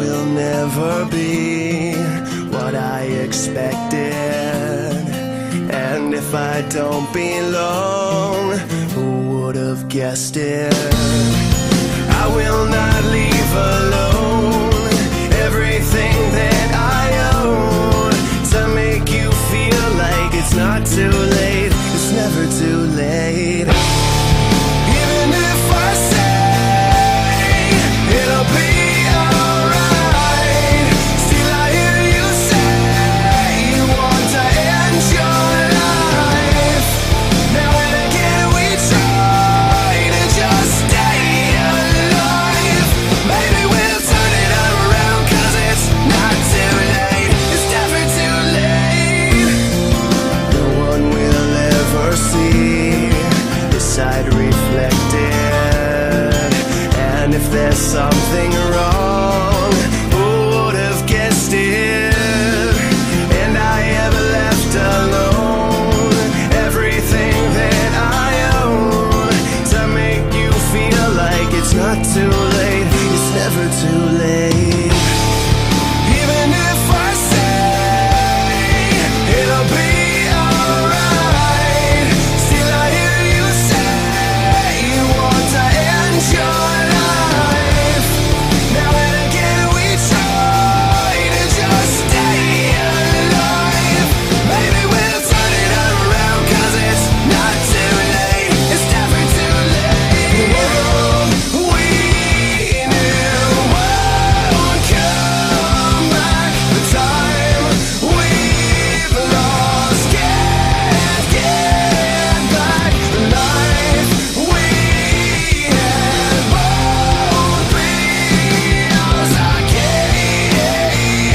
will never be what I expected. And if I don't belong, who would have guessed it? I will not leave alone everything that I own to make you feel like it's not too late. It's never too late. Even if I say it'll be alright, still I hear you say you want to end your life. Now and again we try to just stay alive. Maybe we'll turn it around, 'cause it's not too late. It's never too late. No one will ever see this side reflected. And if there's something wrong, who would have guessed it? And I have left alone everything that I own to make you feel like it's not too late. It's never too late. Even if I say it'll be alright, still I hear you say you want to end your life. Now and again we try to just stay alive. Maybe we'll turn it around, 'cause it's not too late. It's never too late. The world we knew won't come back. The time we've lost can't get back. The life we had won't be ours again.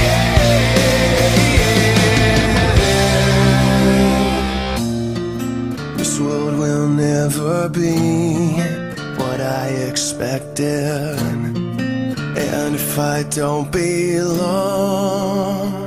This world will never be what I expected. And if I don't belong,